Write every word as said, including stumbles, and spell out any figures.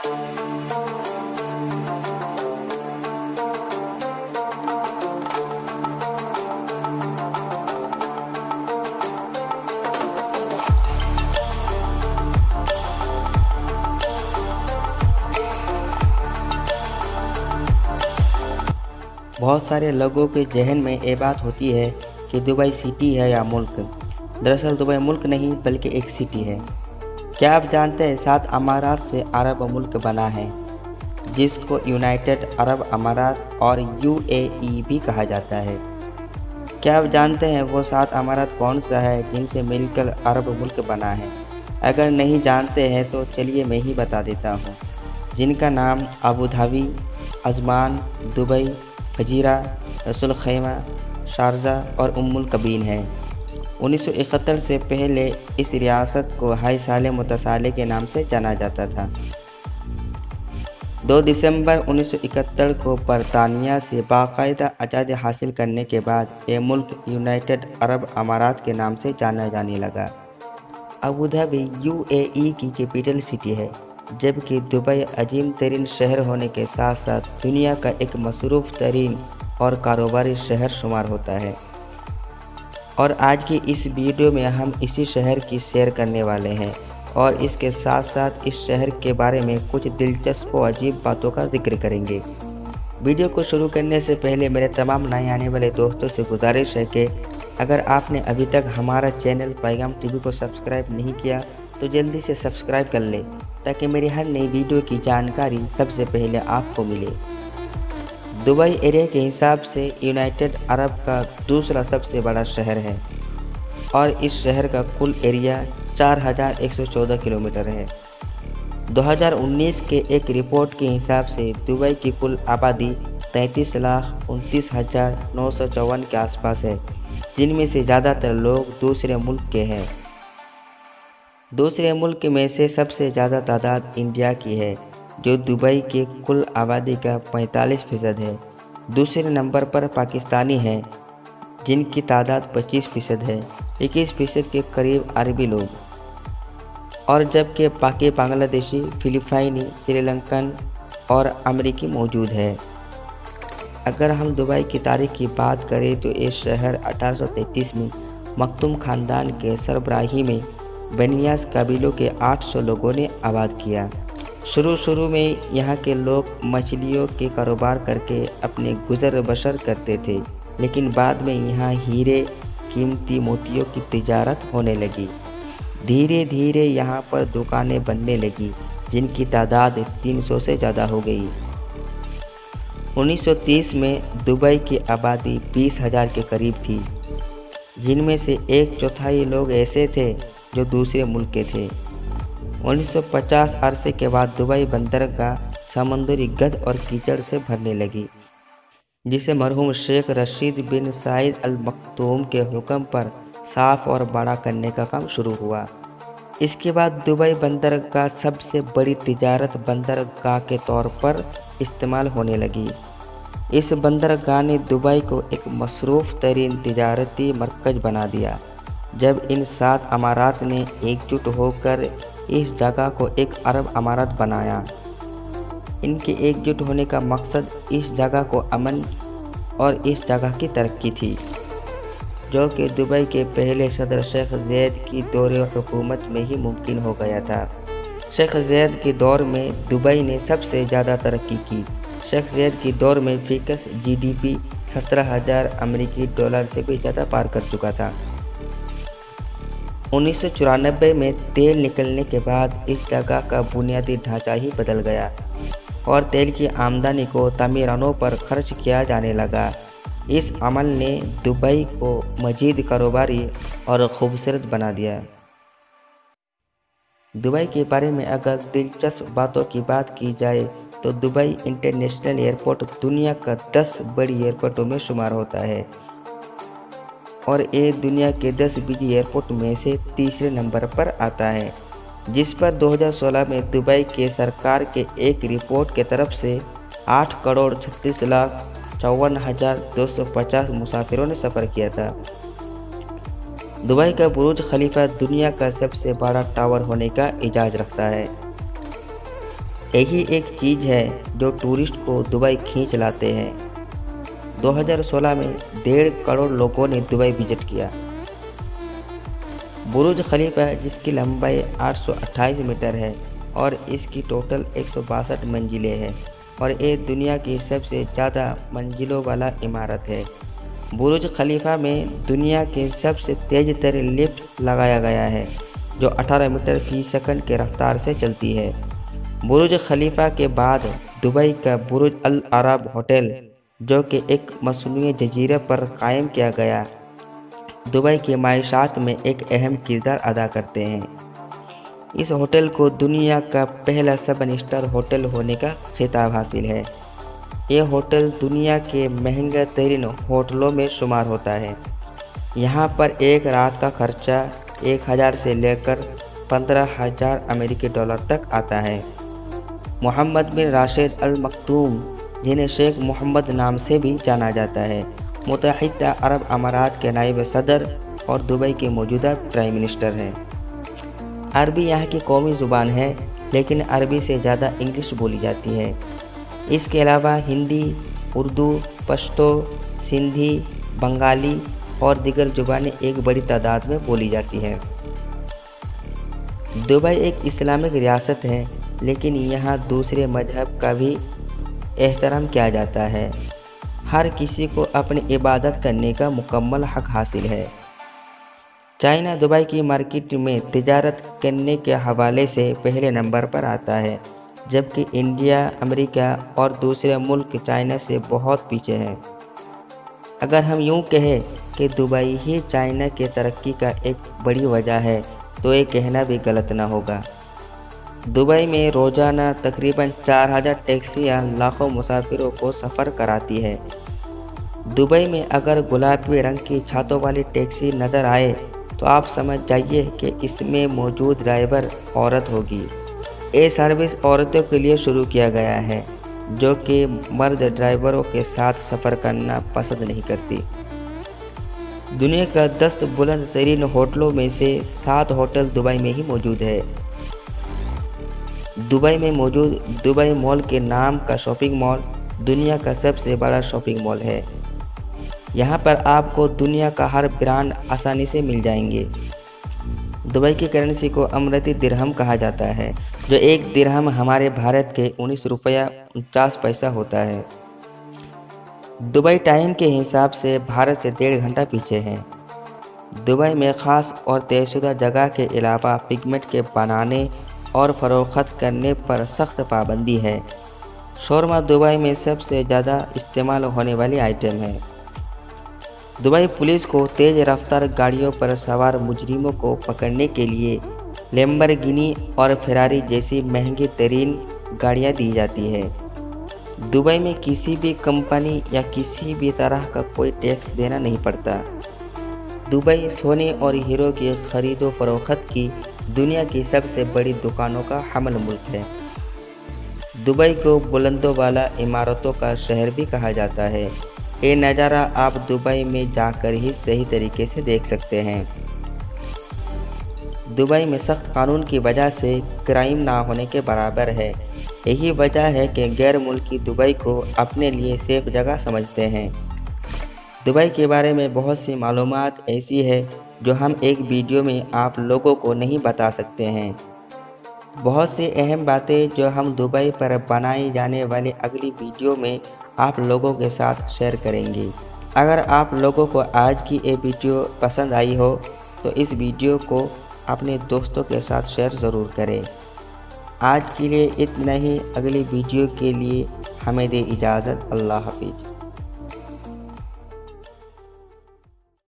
बहुत सारे लोगों के जहन में ये बात होती है कि दुबई सिटी है या मुल्क। दरअसल दुबई मुल्क नहीं बल्कि एक सिटी है। क्या आप जानते हैं सात अमारात से अरब मुल्क बना है, जिसको यूनाइटेड अरब अमारात और यू ए ई भी कहा जाता है। क्या आप जानते हैं वो सात अमारात कौन सा है जिनसे मिलकर अरब मुल्क बना है? अगर नहीं जानते हैं तो चलिए मैं ही बता देता हूँ, जिनका नाम Abu Dhabi, Ajman, Dubai, Fujairah, Ras al Khaimah, Sharjah और उम्मुल कबीन है। उन्नीस सौ इकहत्तर से पहले इस रियासत को हाई साले मुतसाले के नाम से जाना जाता था। दो दिसंबर उन्नीस सौ इकहत्तर को बरतानिया से बाकायदा आज़ादी हासिल करने के बाद ये मुल्क यूनाइटेड अरब अमारात के नाम से जाना जाने लगा। Abu Dhabi U A E की कैपिटल सिटी है, जबकि दुबई अजीम तरीन शहर होने के साथ साथ दुनिया का एक मसरूफ़ तरीन और कारोबारी शहर शुमार होता है। और आज की इस वीडियो में हम इसी शहर की सैर करने वाले हैं और इसके साथ साथ इस शहर के बारे में कुछ दिलचस्प और अजीब बातों का जिक्र करेंगे। वीडियो को शुरू करने से पहले मेरे तमाम नए आने वाले दोस्तों से गुजारिश है कि अगर आपने अभी तक हमारा चैनल पैगाम टीवी को सब्सक्राइब नहीं किया तो जल्दी से सब्सक्राइब कर लें, ताकि मेरी हर नई वीडियो की जानकारी सबसे पहले आपको मिले। दुबई एरिया के हिसाब से यूनाइटेड अरब का दूसरा सबसे बड़ा शहर है और इस शहर का कुल एरिया चार हज़ार एक सौ चौदह किलोमीटर है। दो हज़ार उन्नीस के एक रिपोर्ट के हिसाब से दुबई की कुल आबादी तैंतीस लाख उनतीस हज़ार नौ सौ चौवन के आसपास है, जिनमें से ज़्यादातर लोग दूसरे मुल्क के हैं। दूसरे मुल्क में से सबसे ज़्यादा तादाद इंडिया की है, जो दुबई के कुल आबादी का पैंतालीस फ़ीसद है। दूसरे नंबर पर पाकिस्तानी हैं, जिनकी तादाद पच्चीस फ़ीसद है। इक्कीस फ़ीसद के करीब अरबी लोग, और जबकि पाकि बांग्लादेशी, फिलिपाइनी, श्रीलंकन और अमेरिकी मौजूद है। अगर हम दुबई की तारीख की बात करें तो ये शहर अठारह सौ तैंतीस में मखदूम ख़ानदान के सरबराही में बनियास कबीलों के आठ सौ लोगों ने आबाद किया। शुरू शुरू में यहाँ के लोग मछलियों के कारोबार करके अपने गुजर बसर करते थे, लेकिन बाद में यहाँ हीरे, कीमती मोतियों की तिजारत होने लगी। धीरे धीरे यहाँ पर दुकानें बनने लगी, जिनकी तादाद तीन सौ से ज़्यादा हो गई। उन्नीस सौ तीस में दुबई की आबादी बीस हज़ार के करीब थी, जिनमें से एक चौथाई लोग ऐसे थे जो दूसरे मुल्क के थे। उन्नीस सौ पचास अरसे के बाद दुबई बंदरगाह समुद्री गंद और कीचड़ से भरने लगी, जिसे मरहूम Sheikh Rashid bin Saeed Al Maktoum के हुक्म पर साफ़ और बड़ा करने का काम शुरू हुआ। इसके बाद दुबई बंदरगाह सबसे बड़ी तिजारत बंदरगाह के तौर पर इस्तेमाल होने लगी। इस बंदरगाह ने दुबई को एक मसरूफ़ तरीन तिजारती मरकज़ बना दिया। जब इन सात अमारात ने एकजुट होकर इस जगह को एक अरब अमारात बनाया। इनके एकजुट होने का मकसद इस जगह को अमन और इस जगह की तरक्की थी, जो कि दुबई के पहले सदर शेख ज़ैद की दौरे हुकूमत में ही मुमकिन हो गया था। शेख ज़ैद के दौर में दुबई ने सबसे ज़्यादा तरक्की की। शेख ज़ैद के दौर में फ़ीसद जी डी पी सत्रह हज़ार अमरीकी डॉलर से भी ज़्यादा पार कर चुका था। उन्नीस सौ चौरानबे में तेल निकलने के बाद इस जगह का बुनियादी ढांचा ही बदल गया और तेल की आमदनी को तामीरानों पर खर्च किया जाने लगा। इस अमल ने दुबई को मज़ीद कारोबारी और खूबसूरत बना दिया। दुबई के बारे में अगर दिलचस्प बातों की बात की जाए तो दुबई इंटरनेशनल एयरपोर्ट दुनिया का दस बड़ी एयरपोर्टों में शुमार होता है और ये दुनिया के दस बिजी एयरपोर्ट में से तीसरे नंबर पर आता है, जिस पर दो हज़ार सोलह में दुबई के सरकार के एक रिपोर्ट के तरफ से आठ करोड़ छत्तीस लाख चौवन हज़ार दो सौ पचास मुसाफिरों ने सफ़र किया था। दुबई का बुर्ज खलीफा दुनिया का सबसे बड़ा टावर होने का इजाज़ रखता है। यही एक चीज़ है जो टूरिस्ट को दुबई खींच लाते हैं। दो हज़ार सोलह में डेढ़ करोड़ लोगों ने दुबई विजिट किया। बुर्ज खलीफा, जिसकी लंबाई आठ सौ अट्ठाईस मीटर है और इसकी टोटल एक सौ बासठ मंजिलें हैं और ये दुनिया की सबसे ज़्यादा मंजिलों वाला इमारत है। बुर्ज खलीफा में दुनिया के सबसे तेज़ तरीन लिफ्ट लगाया गया है जो अठारह मीटर फी सेकंड के रफ्तार से चलती है। बुर्ज खलीफा के बाद दुबई का बुर्ज अल अरब होटल, जो कि एक मसनूई जजीरे पर कायम किया गया, दुबई की मायशात में एक अहम किरदार अदा करते हैं। इस होटल को दुनिया का पहला सेवन स्टार होटल होने का खिताब हासिल है। ये होटल दुनिया के महंगे तरीन होटलों में शुमार होता है। यहाँ पर एक रात का खर्चा एक हज़ार से लेकर पंद्रह हज़ार अमेरिकी डॉलर तक आता है। मोहम्मद बिन राशिद अल मखदूम, जिन्हें शेख मोहम्मद नाम से भी जाना जाता है, मुत्तहिदा अरब अमारात के नायब सदर और दुबई के मौजूदा प्राइम मिनिस्टर हैं। अरबी यहाँ की कौमी ज़ुबान है, लेकिन अरबी से ज़्यादा इंग्लिश बोली जाती है। इसके अलावा हिंदी, उर्दू, पश्तो, सिंधी, बंगाली और दीगर ज़ुबानें एक बड़ी तादाद में बोली जाती हैं। दुबई एक इस्लामिक रियासत है, लेकिन यहाँ दूसरे मजहब का भी एहतराम किया जाता है। हर किसी को अपनी इबादत करने का मुकम्मल हक हासिल है। चाइना दुबई की मार्केट में तिजारत करने के हवाले से पहले नंबर पर आता है, जबकि इंडिया, अमेरिका और दूसरे मुल्क चाइना से बहुत पीछे हैं। अगर हम यूँ कहें कि दुबई ही चाइना के तरक्की का एक बड़ी वजह है, तो ये कहना भी गलत ना होगा। दुबई में रोज़ाना तकरीबन चार हज़ार टैक्सियाँ लाखों मुसाफिरों को सफ़र कराती है। दुबई में अगर गुलाबी रंग की छातों वाली टैक्सी नज़र आए तो आप समझ जाइए कि इसमें मौजूद ड्राइवर औरत होगी। ये सर्विस औरतों के लिए शुरू किया गया है, जो कि मर्द ड्राइवरों के साथ सफ़र करना पसंद नहीं करती। दुनिया का दस बुलंद तरीन होटलों में से सात होटल दुबई में ही मौजूद है। दुबई में मौजूद दुबई मॉल के नाम का शॉपिंग मॉल दुनिया का सबसे बड़ा शॉपिंग मॉल है। यहाँ पर आपको दुनिया का हर ब्रांड आसानी से मिल जाएंगे। दुबई की करेंसी को अमरती दिरहम कहा जाता है, जो एक दिरहम हमारे भारत के उन्नीस रुपया उनचास पैसा होता है। दुबई टाइम के हिसाब से भारत से डेढ़ घंटा पीछे है। दुबई में ख़ास और तयशुदा जगह के अलावा पिगमेंट के बनाने और फ़रोख्त करने पर सख्त पाबंदी है। शोरमा दुबई में सबसे ज़्यादा इस्तेमाल होने वाली आइटम है। दुबई पुलिस को तेज़ रफ्तार गाड़ियों पर सवार मुजरिमों को पकड़ने के लिए लैम्बोर्गिनी और फेरारी जैसी महंगी तरीन गाड़ियाँ दी जाती है। दुबई में किसी भी कंपनी या किसी भी तरह का कोई टैक्स देना नहीं पड़ता। दुबई सोने और हीरो की खरीदो फरोख्त की दुनिया की सबसे बड़ी दुकानों का हमल मुल्क है। दुबई को बुलंदों वाला इमारतों का शहर भी कहा जाता है। ये नज़ारा आप दुबई में जाकर ही सही तरीके से देख सकते हैं। दुबई में सख्त कानून की वजह से क्राइम ना होने के बराबर है। यही वजह है कि गैर मुल्की दुबई को अपने लिए सेफ जगह समझते हैं। दुबई के बारे में बहुत सी मालूमात ऐसी है जो हम एक वीडियो में आप लोगों को नहीं बता सकते हैं। बहुत सी अहम बातें जो हम दुबई पर बनाई जाने वाली अगली वीडियो में आप लोगों के साथ शेयर करेंगे। अगर आप लोगों को आज की ये वीडियो पसंद आई हो तो इस वीडियो को अपने दोस्तों के साथ शेयर ज़रूर करें। आज के लिए इतना ही। अगली वीडियो के लिए हमें दे इजाज़त। अल्लाह हाफिज़।